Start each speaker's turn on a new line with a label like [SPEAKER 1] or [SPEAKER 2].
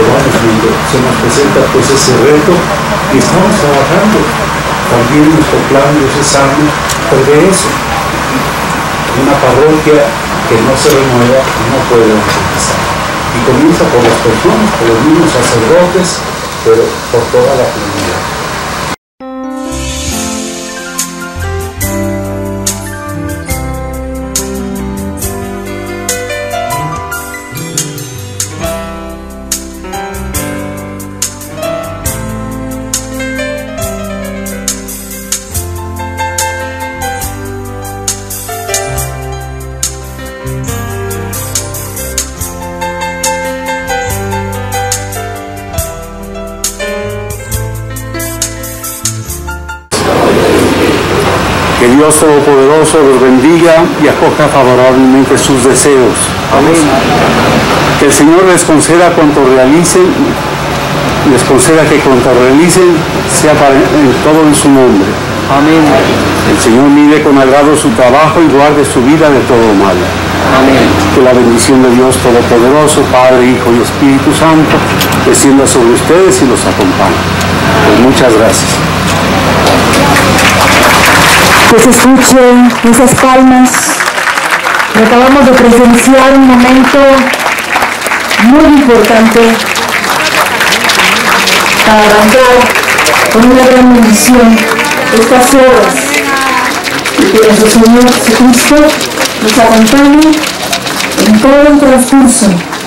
[SPEAKER 1] lo vamos viendo. Se nos presenta pues ese reto y estamos trabajando. También nuestro plan diocesano prevé eso. Una parroquia que no se renueva no puede empezar. Y comienza por las personas, por los mismos sacerdotes, pero por toda la comunidad.
[SPEAKER 2] Que Dios Todopoderoso los bendiga y acoja favorablemente sus deseos. Amén. Que el Señor les conceda cuanto realicen, sea en todo en su nombre. Amén. El Señor mire con agrado su trabajo y guarde su vida de todo mal. Amén. Que la bendición de Dios Todopoderoso, Padre, Hijo y Espíritu Santo, descienda sobre ustedes y los acompañe. Pues muchas gracias.
[SPEAKER 3] Que se escuchen esas palmas. Acabamos de presenciar un momento muy importante para arrancar con una gran bendición estas horas y que nuestro Señor Jesucristo nos acompañe en todo el transcurso